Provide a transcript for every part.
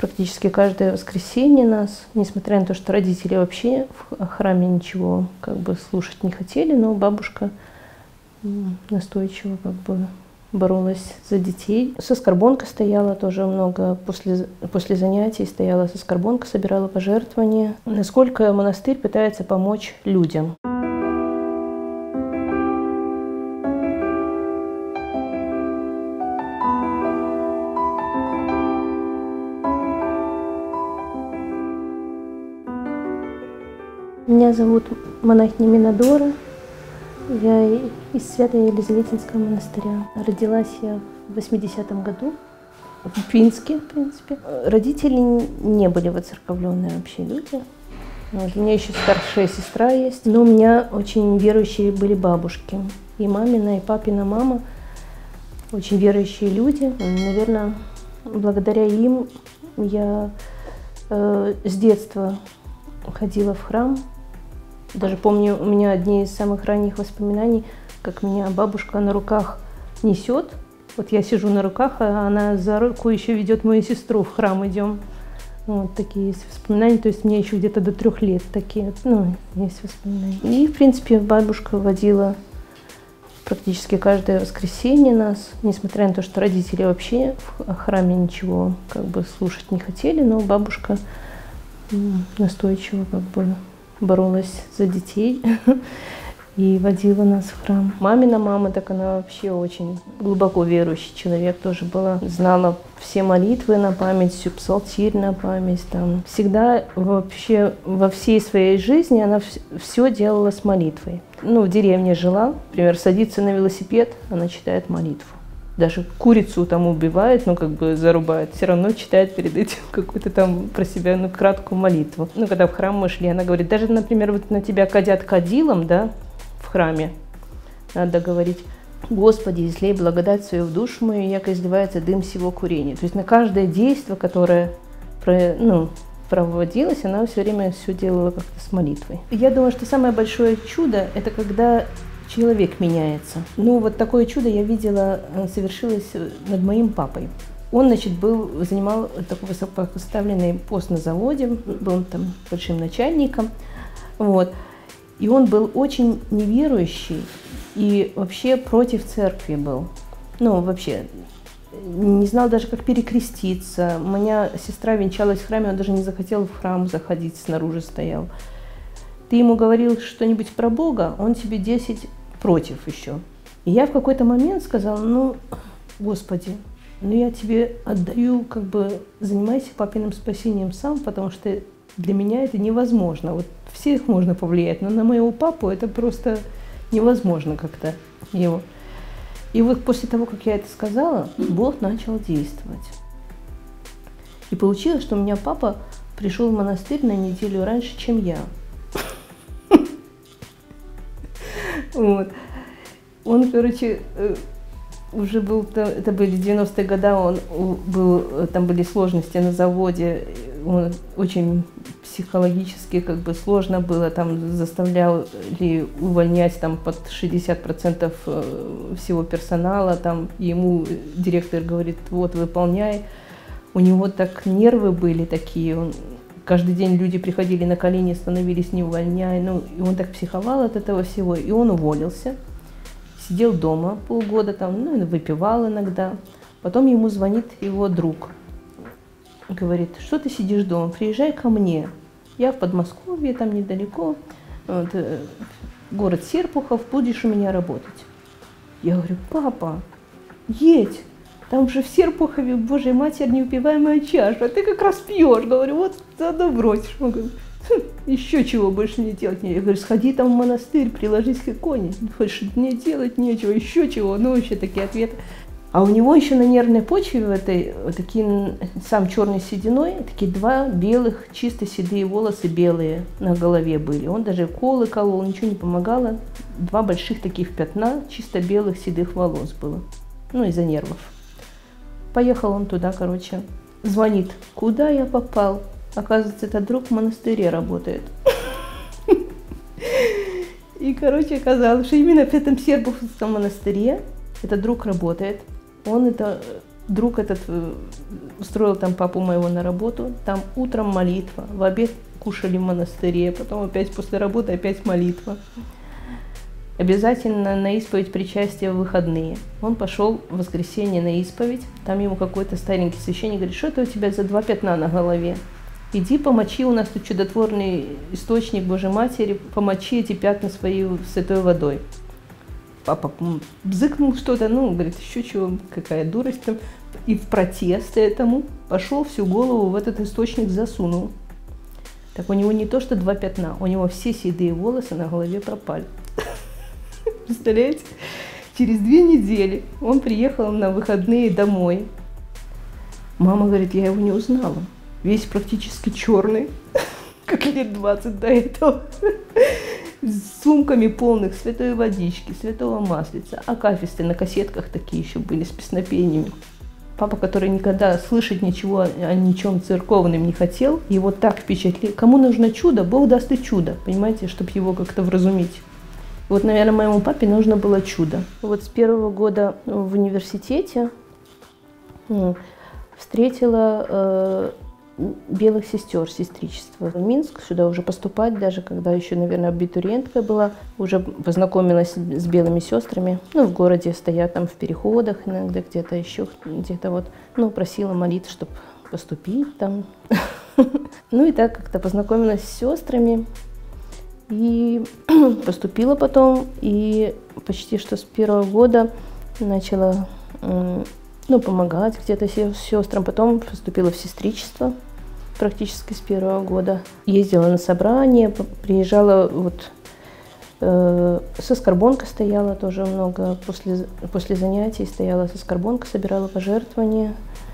практически каждое воскресенье нас, несмотря на то, что родители вообще в храме ничего как бы слушать не хотели, но бабушка настойчиво как бы боролась за детей. Соскорбонка стояла тоже много, после занятий стояла соскорбонка, собирала пожертвования. Насколько монастырь пытается помочь людям. Меня зовут монахиня Минадора. Я из Свято-Елизаветинского монастыря. Родилась я в 80-м году в Пинске, в принципе. Родители не были воцерковленные вообще люди. Вот. У меня еще старшая сестра есть. Но у меня очень верующие были бабушки. И мамина, и папина мама очень верующие люди. Наверное, благодаря им я с детства ходила в храм. Даже помню, у меня одни из самых ранних воспоминаний, как меня бабушка на руках несет. Вот я сижу на руках, а она за руку еще ведет мою сестру в храм, идем. Вот такие есть воспоминания. То есть мне еще где-то до 3 лет такие, есть воспоминания. И, в принципе, бабушка водила практически каждое воскресенье нас, несмотря на то, что родители вообще в храме ничего как бы слушать не хотели, но бабушка настойчиво как бы боролась за детей и водила нас в храм. Мамина мама, так она вообще очень глубоко верующий человек тоже была. Знала все молитвы на память, всю псалтирь на память. Там. Всегда вообще во всей своей жизни она все делала с молитвой. В деревне жила, например, садится на велосипед, она читает молитву. Даже курицу там убивает, как бы зарубает, все равно читает перед этим какую-то там про себя, краткую молитву. Когда в храм мы шли, она говорит, даже, например, вот на тебя кадят кадилом, да, в храме, надо говорить, Господи, излей благодать свою в душу мою, яко изливается дым сего курения. То есть на каждое действие, которое проводилось, она все время все делала как-то с молитвой. Я думаю, что самое большое чудо – это когда человек меняется. Вот такое чудо я видела, совершилось над моим папой. Он, занимал такой высокопоставленный пост на заводе, был там большим начальником. Вот. И он был очень неверующий и вообще против церкви был. Вообще, не знал даже, как перекреститься. У меня сестра венчалась в храме, он даже не захотел в храм заходить, снаружи стоял. Ты ему говорил что-нибудь про Бога, он тебе 10 против еще. И я в какой-то момент сказала, Господи, я тебе отдаю, как бы, занимайся папиным спасением сам, потому что для меня это невозможно. Вот всех можно повлиять, но на моего папу это просто невозможно как-то его. И вот после того, как я это сказала, Бог начал действовать. И получилось, что у меня папа пришел в монастырь на неделю раньше, чем я. Вот. Он, уже был, это были 90-е годы, там были сложности на заводе, он очень психологически как бы сложно было, там заставляли увольнять там под 60% всего персонала, там ему директор говорит, вот выполняй, у него так нервы были такие, каждый день люди приходили на колени, становились не увольняй, и он так психовал от этого всего, и он уволился. Сидел дома полгода, выпивал иногда. Потом ему звонит его друг. Говорит, что ты сидишь дома, приезжай ко мне. Я в Подмосковье, там недалеко, город Серпухов, будешь у меня работать. Я говорю, папа, едь, там же в Серпухове, Божья Матерь, неупиваемая чаша, а ты как раз пьешь. Говорю, вот заодно бросишь. Он говорит, еще чего больше не делать. Я говорю, сходи там в монастырь, приложись к иконе. Больше мне делать нечего, еще чего. Вообще такие ответы. А у него еще на нервной почве сам черный сединой, такие 2 белых, чисто седые волосы белые на голове были. Он даже колы колол, ничего не помогало. 2 больших таких пятна, чисто белых седых волос было. Из-за нервов. Поехал он туда, звонит. Куда я попал? Оказывается, этот друг в монастыре работает. И, оказалось, что именно в этом Серпуховском монастыре этот друг работает. Он Друг этот устроил там папу моего на работу, там утром молитва, в обед кушали в монастыре, потом опять после работы опять молитва. Обязательно на исповедь причастия в выходные. Он пошел в воскресенье на исповедь, там ему какой-то старенький священник говорит, что это у тебя за 2 пятна на голове? Иди помочи, у нас тут чудотворный источник Божьей Матери, помочи эти пятна своей святой водой. Папа бзыкнул что-то, ну, говорит, еще чего, какая дурость там. И в протест этому пошел всю голову в этот источник засунул. Так у него не то, что 2 пятна, у него все седые волосы на голове пропали. Представляете? Через 2 недели он приехал на выходные домой. Мама говорит, я его не узнала. Весь практически черный, как лет 20 до этого. С сумками полных святой водички, святого маслица. Акафисты на кассетках такие еще были, с песнопениями. Папа, который никогда слышать ничего о ничем церковном не хотел, его так впечатлил. Кому нужно чудо, Бог даст и чудо, понимаете, чтобы его как-то вразумить. Вот, наверное, моему папе нужно было чудо. Вот с 1-го года в университете встретила белых сестер, сестричество в Минск, сюда уже поступать, даже когда еще, наверное, абитуриенткой была, уже познакомилась с белыми сестрами, ну, в городе стоят там в переходах, иногда где-то еще, где-то вот, ну, просила молиться, чтобы поступить там. Ну, и так как-то познакомилась с сестрами, и поступила потом, и почти что с 1-го года начала, ну, помогать где-то сестрам, потом поступила в сестричество практически с 1-го года. Ездила на собрания, приезжала, вот, со скорбонкой стояла тоже много, после занятий стояла со скорбонкой, собирала пожертвования,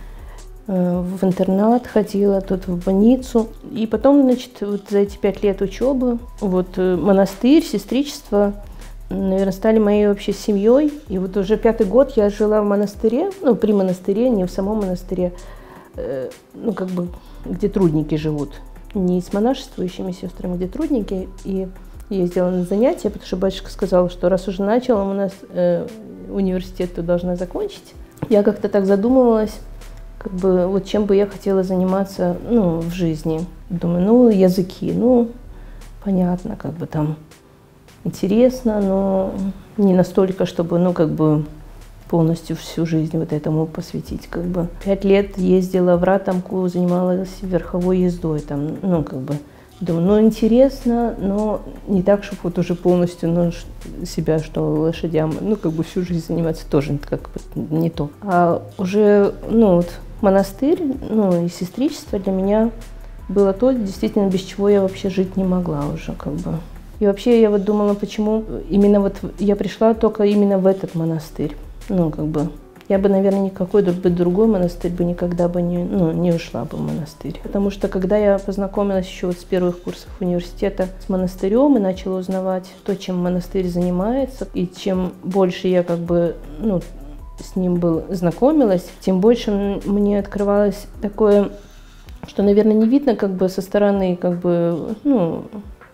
в интернат ходила, тут в больницу. И потом, значит, вот за эти 5 лет учебы, вот монастырь, сестричество, наверное, стали моей вообще семьей. И вот уже 5-й год я жила в монастыре, ну, при монастыре, не в самом монастыре, ну, как бы, где трудники живут. Не с монашествующими сестрами, где трудники. И ездила на занятия, потому что батюшка сказал, что раз уже начала у нас университет, то должна закончить. Я как-то так задумывалась, как бы, вот чем бы я хотела заниматься, ну, в жизни. Думаю, ну, языки, ну, понятно, как бы там интересно, но не настолько, чтобы, ну, как бы полностью всю жизнь вот этому посвятить, как бы. 5 лет ездила в Ратамку, занималась верховой ездой, там, ну, как бы, думаю, ну, интересно, но не так, чтобы вот уже полностью, ну, себя, что лошадям, ну, как бы всю жизнь заниматься тоже как бы не то. А уже, ну, вот монастырь, ну, и сестричество для меня было то, действительно, без чего я вообще жить не могла уже, как бы. И вообще я вот думала, почему именно вот я пришла только именно в этот монастырь. Ну, как бы, я бы, наверное, никакой другой монастырь бы никогда бы не ушла бы в монастырь. Потому что, когда я познакомилась еще вот с первых курсов университета с монастырем и начала узнавать то, чем монастырь занимается, и чем больше я, как бы, ну, с ним знакомилась, тем больше мне открывалось такое, что, наверное, не видно, как бы, со стороны, как бы, ну,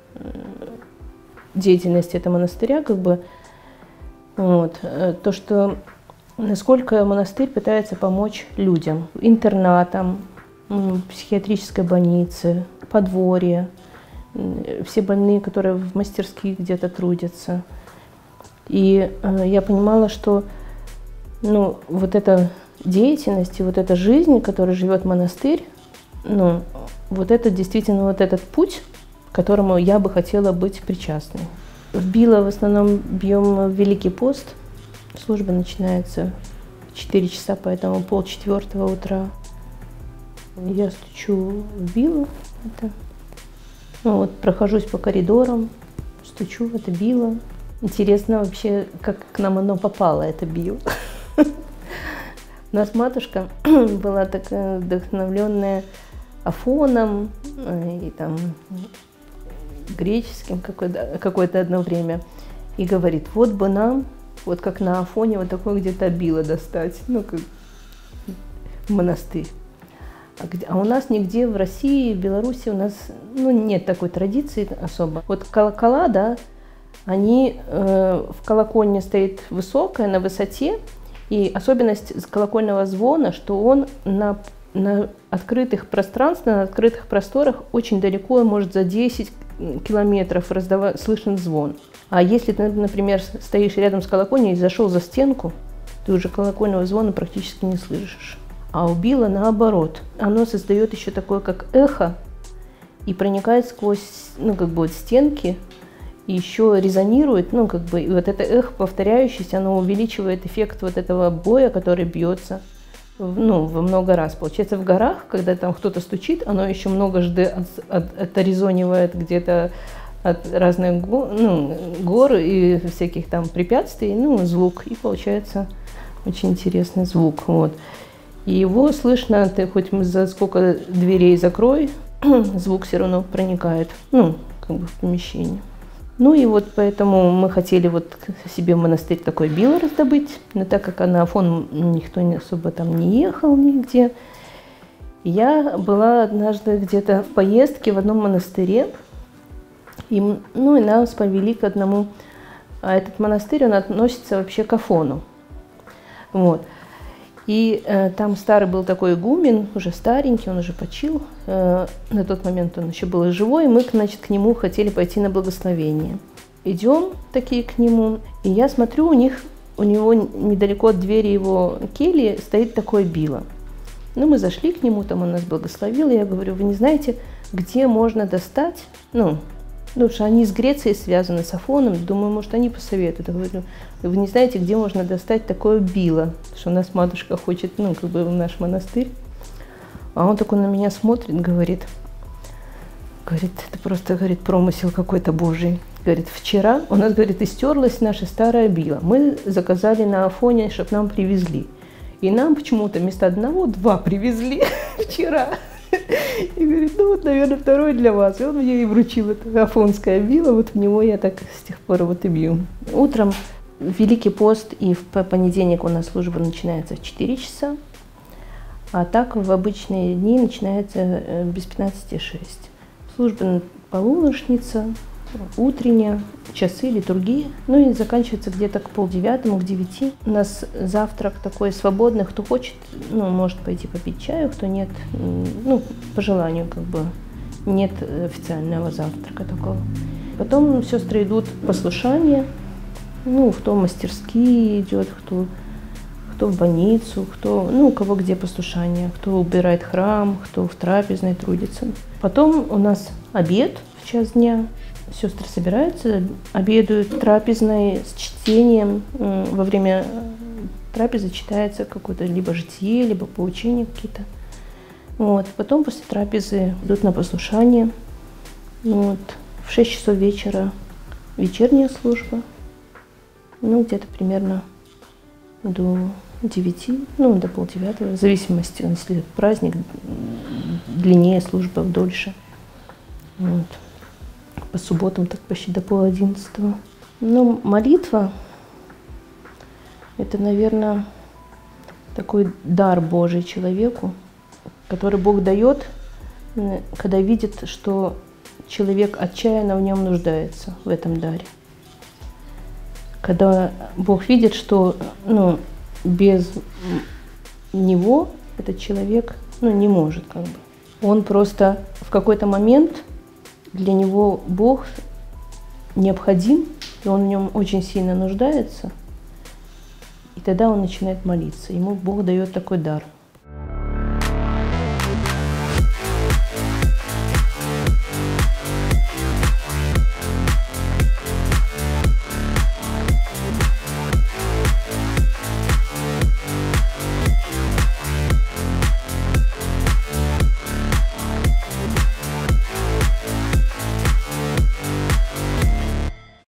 деятельности этого монастыря, как бы, вот, то, что насколько монастырь пытается помочь людям, интернатам, психиатрической больнице, подворье, все больные, которые в мастерских где-то трудятся. И я понимала, что, ну, вот эта деятельность и вот эта жизнь, которой живет монастырь, ну, вот это действительно вот этот путь, к которому я бы хотела быть причастной. В Било в основном бьем Великий пост. Служба начинается в 4 часа, поэтому 3:30 утра. Я стучу в Било. Ну, вот, прохожусь по коридорам, стучу, это Било. Интересно вообще, как к нам оно попало, это Било. У нас матушка была такая вдохновленная Афоном и там греческим какое-то одно время. И говорит, вот бы нам, вот как на Афоне, вот такое где-то Било достать, ну, как монастырь. А у нас нигде в России, в Беларуси у нас, ну, нет такой традиции особо. Вот колокола, да, они в колокольне стоит высокая, на высоте, И особенность колокольного звона, что он на открытых пространствах, на открытых просторах очень далеко, может за 10 километров слышен звон. А если ты, например, стоишь рядом с колокольней и зашел за стенку, ты уже колокольного звона практически не слышишь. А у Билла наоборот. Оно создает еще такое, как эхо, и проникает сквозь, стенки, и еще резонирует, и вот это эхо, повторяющееся, оно увеличивает эффект вот этого боя, который бьется, во много раз. Получается, в горах, когда там кто-то стучит, оно еще многожды отрезонивает где-то от разных гор и всяких там препятствий, звук, и получается очень интересный звук, вот. И его слышно, ты хоть за сколько дверей закрой, звук все равно проникает, в помещение. И вот поэтому мы хотели вот себе в монастырь такой Билла раздобыть, но так как на Афон никто особо там не ехал нигде. Я была однажды где-то в поездке в одном монастыре, и нас повели к одному, а этот монастырь, он относится вообще к Афону. Вот. И там старый был такой игумен, уже старенький, он уже почил. На тот момент он еще был живой, и мы, к нему хотели пойти на благословение. Идем такие к нему, и я смотрю, у него недалеко от двери его кельи стоит такое Билла. Мы зашли к нему, там он нас благословил, и я говорю, вы не знаете, где можно достать, потому что они с Грецией связаны, с Афоном, думаю, может, они посоветуют. Я говорю, вы не знаете, где можно достать такое Билла, что у нас матушка хочет, в наш монастырь. А он такой на меня смотрит, говорит, это просто, промысел какой-то Божий. Говорит, вчера у нас, истерлась наша старая Билла. Мы заказали на Афоне, чтобы нам привезли. И нам почему-то вместо одного 2 привезли вчера. И говорит, наверное, второй для вас. И он мне и вручил это афонское Билла, вот в него я так с тех пор и бью. Утром Великий пост, и в понедельник у нас служба начинается в 4 часа, а так в обычные дни начинается без 15:06. Служба полуношница, утренняя, часы, литургия, и заканчивается где-то к 8:30, к 9. У нас завтрак такой свободный, кто хочет, может пойти попить чаю, кто нет, по желанию, нет официального завтрака такого. Потом сестры идут в послушание, кто в мастерские идет, кто в больницу, у кого где послушание, кто убирает храм, кто в трапезной трудится. Потом у нас обед в час дня. Сестры собираются, обедают трапезной с чтением. Во время трапезы читается какое-то либо житие, либо поучения какие-то. Вот. Потом после трапезы идут на послушание. Вот. В 6 часов вечера вечерняя служба. Где-то примерно до 9, до 8:30, в зависимости, если праздник, длиннее служба, дольше. Вот. По субботам так почти до 10:30. Молитва – это, наверное, такой дар Божий человеку, который Бог дает, когда видит, что человек отчаянно в нем нуждается, в этом даре. Когда Бог видит, что без него этот человек не может Он просто в какой-то момент для него Бог необходим, и он в нем очень сильно нуждается, и тогда он начинает молиться. Ему Бог дает такой дар.